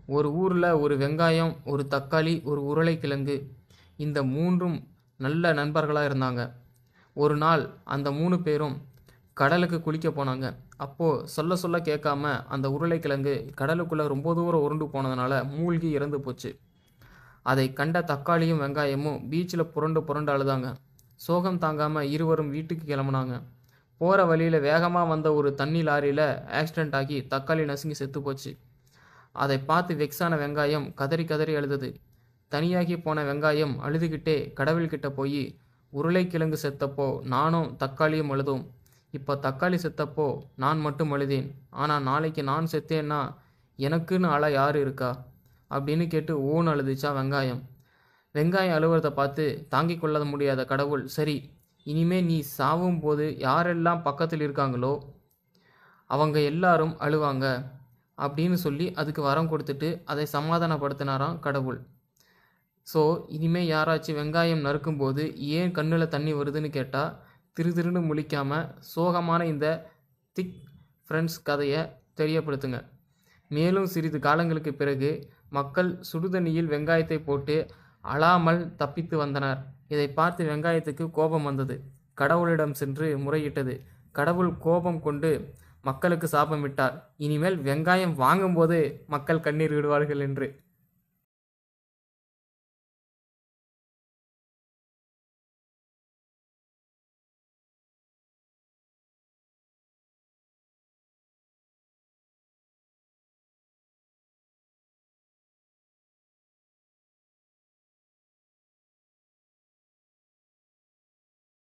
ஒரு ஊரில் ஒரு வெங்காயம், ஒரு தக்காளி, ஒரு உருளைக்கிழங்கு, இந்த மூன்றும் நல்ல நண்பர்களாக இருந்தாங்க. ஒரு நாள் அந்த 3 பேரும் கடலுக்கு குளிக்க போனாங்க. அப்போது சொல்ல சொல்ல கேட்காம அந்த உருளைக்கிழங்கு கடலுக்குள்ளே ரொம்ப தூரம் உருண்டு போனதுனால மூழ்கி இறந்து போச்சு. அதை கண்ட தக்காளியும் வெங்காயமும் பீச்சில் புரண்டு புரண்டு அழுதாங்க. சோகம் தாங்காமல் இருவரும் வீட்டுக்கு கிளம்புனாங்க. போகிற வழியில் வேகமாக வந்த ஒரு தண்ணி லாரியில் ஆக்சிடென்ட் ஆகி தக்காளி நசுங்கி செத்து போச்சு. அதை பார்த்து வெக்ஸான வெங்காயம் கதறி கதறி அழுதது. தனியாகி போன வெங்காயம் அழுதுகிட்டே கடவுள்கிட்ட போய், உருளைக்கிழங்கு செத்தப்போ நானும் தக்காளியும் அழுதோம். இப்போ தக்காளி செத்தப்போ நான் மட்டும் அழுதேன். ஆனால் நாளைக்கு நான் செத்தேன்னா எனக்குன்னு அழ யார் இருக்கா அப்படின்னு கேட்டு ஓன்னு அழுதுச்சா வெங்காயம். வெங்காயம் அழுவுறதை பார்த்து தாங்கிக் கொள்ள முடியாத கடவுள், சரி இனிமே நீ சாவும் போது யாரெல்லாம் பக்கத்தில் இருக்காங்களோ அவங்க எல்லாரும் அழுவாங்க அப்படின்னு சொல்லி அதுக்கு வரம் கொடுத்துட்டு அதை சமாதானப்படுத்தினாராம் கடவுள். ஸோ இனிமேல் யாராச்சும் வெங்காயம் நறுக்கும்போது ஏன் கண்ணில் தண்ணி வருதுன்னு கேட்டால் திரு திருன்னு முழிக்காமல் சோகமான இந்த திக் ஃப்ரெண்ட்ஸ் கதையை தெரியப்படுத்துங்க. மேலும் சிறிது காலங்களுக்கு பிறகு மக்கள் சுடுதண்ணியில் வெங்காயத்தை போட்டு அழாமல் தப்பித்து வந்தனர். இதை பார்த்து வெங்காயத்துக்கு கோபம் வந்தது. கடவுளிடம் சென்று முறையிட்டது. கடவுள் கோபம் கொண்டு மக்களுக்கு சாபமிட்டார், இனிமேல் வெங்காயம் வாங்கும்போது மக்கள் கண்ணீர் விடுவார்கள் என்று.